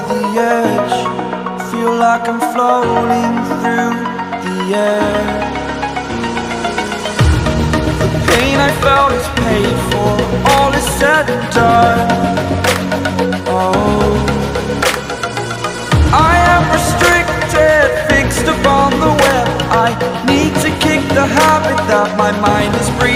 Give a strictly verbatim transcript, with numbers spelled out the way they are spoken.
the edge, feel like I'm floating through the air. The pain I felt is paid for, all is said and done. Oh, I am restricted, fixed upon the web. I need to kick the habit that my mind is breathing.